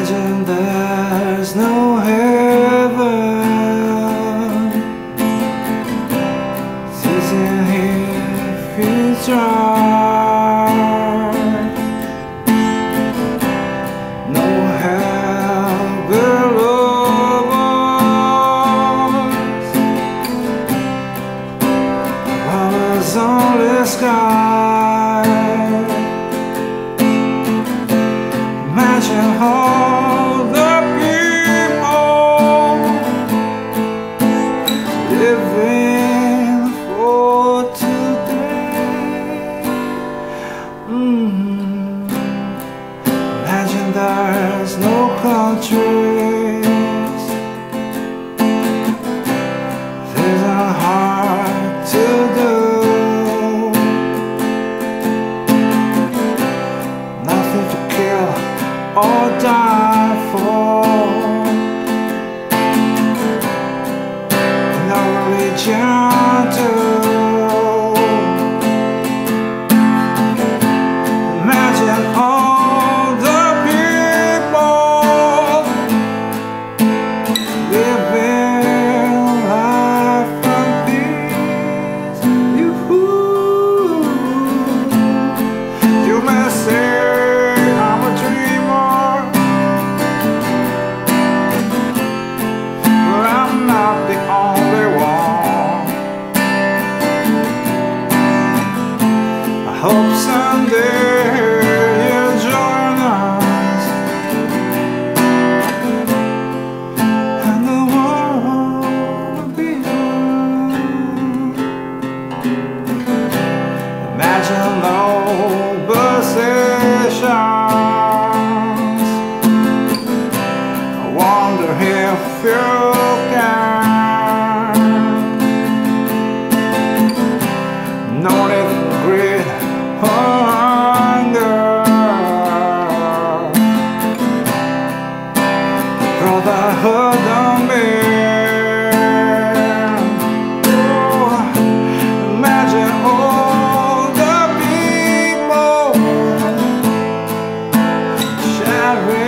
Imagine there's no heaven. It's easy if you try. No hell below us. While there's only sky. Imagine all the people living for today. Imagine there's no countries. Things are hard to do. Nothing to kill or die for. No religion too. Imagine all the people living life in peace. You may say I'm a dreamer, but I'm not the only one. I hope someday you'll join us, and the world will be yours. Imagine no possessions. I wonder if you can. No need for greed or hunger. Brotherhood don't mean. Oh, imagine all the people sharing